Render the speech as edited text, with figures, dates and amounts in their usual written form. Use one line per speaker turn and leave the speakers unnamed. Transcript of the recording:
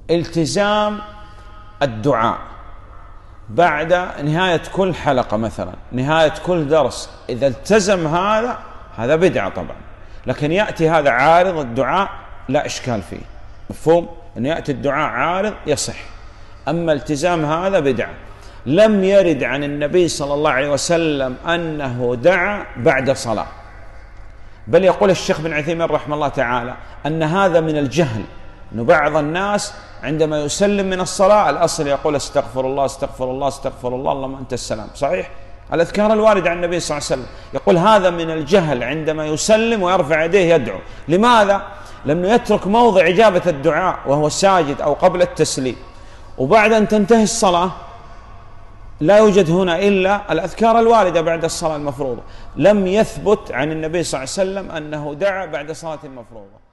التزام الدعاء بعد نهاية كل حلقة مثلا، نهاية كل درس، إذا التزم هذا بدعة طبعا، لكن يأتي هذا عارض الدعاء لا إشكال فيه، مفهوم؟ أن يأتي الدعاء عارض يصح، أما التزام هذا بدعة. لم يرد عن النبي صلى الله عليه وسلم أنه دعا بعد صلاة، بل يقول الشيخ بن عثيمين رحمه الله تعالى أن هذا من الجهل، أن بعض الناس عندما يسلم من الصلاة الأصل يقول استغفر الله استغفر الله استغفر الله اللهم أنت السلام، صحيح؟ الأذكار الواردة عن النبي صلى الله عليه وسلم، يقول هذا من الجهل عندما يسلم ويرفع يديه يدعو. لماذا؟ لأنه يترك موضع إجابة الدعاء وهو ساجد أو قبل التسليم، وبعد أن تنتهي الصلاة لا يوجد هنا إلا الأذكار الواردة بعد الصلاة المفروضة. لم يثبت عن النبي صلى الله عليه وسلم أنه دعا بعد صلاة المفروضة.